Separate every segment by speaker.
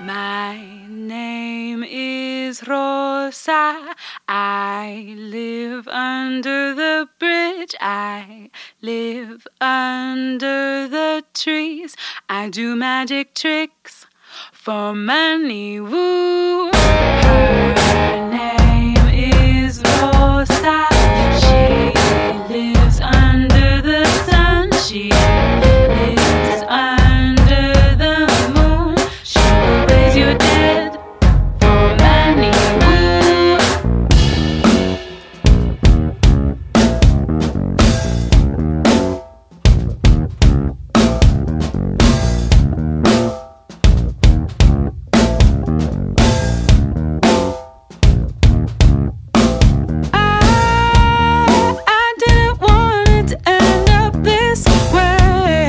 Speaker 1: My name is Rosa. I live under the bridge. I live under the trees. I do magic tricks for money. Woo! Her name is Rosa. She lives under the sun. She lives under the moon. She will raise you dead for money. Woo! I didn't want it to end up this way.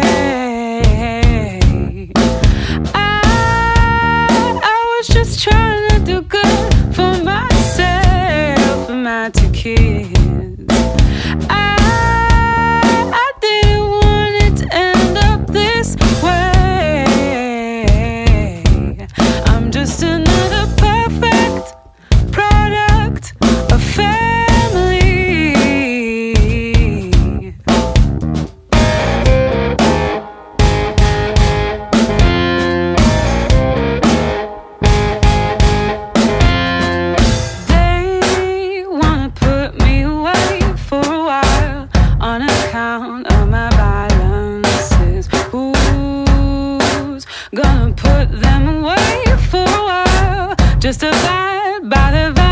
Speaker 1: I was just trying to do good for myself and my two kids. I didn't want it to end up this way. I'm just another perfect product of family. They wanna put me away for a while on account of my balances. Who's gonna put them away for a while just to abide by the